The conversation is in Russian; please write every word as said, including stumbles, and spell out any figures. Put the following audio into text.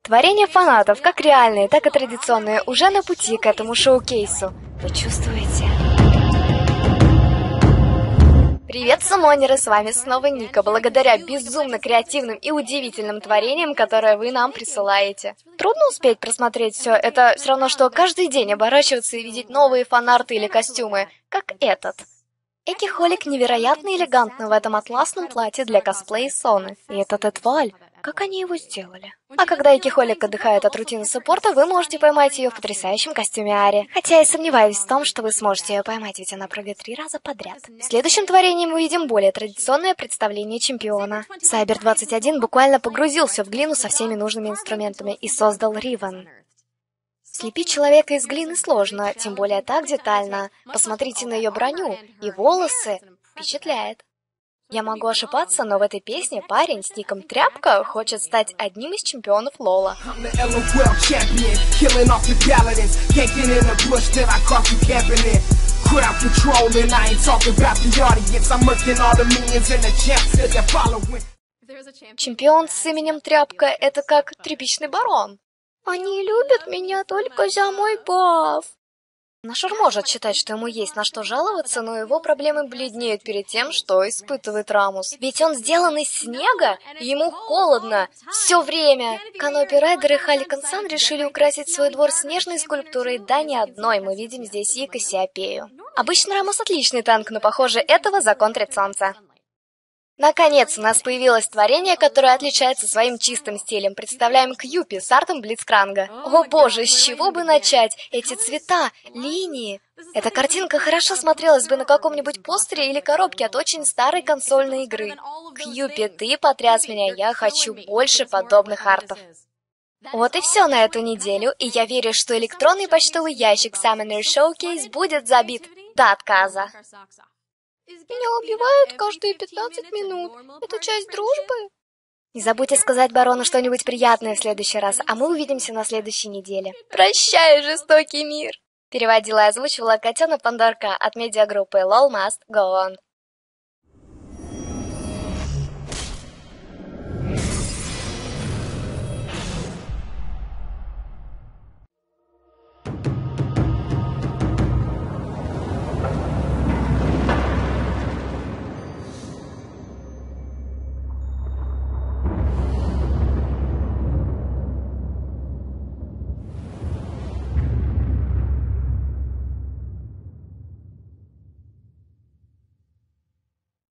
Творения фанатов, как реальные, так и традиционные, уже на пути к этому шоу-кейсу. Вы чувствуете? Привет, суммонеры, с вами снова Ника, благодаря безумно креативным и удивительным творениям, которые вы нам присылаете. Трудно успеть просмотреть все, это все равно, что каждый день оборачиваться и видеть новые фанарты или костюмы, как этот. Экихолик невероятно элегантна в этом атласном платье для косплея Соны. И этот Эдваль, как они его сделали? А когда Экихолик отдыхает от рутины саппорта, вы можете поймать ее в потрясающем костюме Ари. Хотя я сомневаюсь в том, что вы сможете ее поймать, ведь она прыгает три раза подряд. В следующем творении мы увидим более традиционное представление чемпиона. Сайбер двадцать один буквально погрузился в глину со всеми нужными инструментами и создал Ривен. Слепить человека из глины сложно, тем более так детально. Посмотрите на ее броню и волосы. Впечатляет. Я могу ошибаться, но в этой песне парень с ником Тряпка хочет стать одним из чемпионов Лола. Чемпион с именем Тряпка — это как тряпичный барон. Они любят меня только за мой баф. Нашур может считать, что ему есть на что жаловаться, но его проблемы бледнеют перед тем, что испытывает Рамус. Ведь он сделан из снега, и ему холодно все время. Канопи Райдер и Халикан-сан решили украсить свой двор снежной скульптурой, да не одной, мы видим здесь и Кассиопею. Обычно Рамус отличный танк, но, похоже, этого законтрит солнце. Наконец, у нас появилось творение, которое отличается своим чистым стилем. Представляем Кьюпи с артом Блицкранга. О боже, с чего бы начать? Эти цвета, линии. Эта картинка хорошо смотрелась бы на каком-нибудь постере или коробке от очень старой консольной игры. Кьюпи, ты потряс меня, я хочу больше подобных артов. Вот и все на эту неделю, и я верю, что электронный почтовый ящик Summoner Showcase будет забит до отказа. Меня убивают каждые пятнадцать минут. Это часть дружбы? Не забудьте сказать барону что-нибудь приятное в следующий раз, а мы увидимся на следующей неделе. Прощай, жестокий мир! Переводила и озвучивала Котёна Пандорка от медиагруппы LOL Must Go On.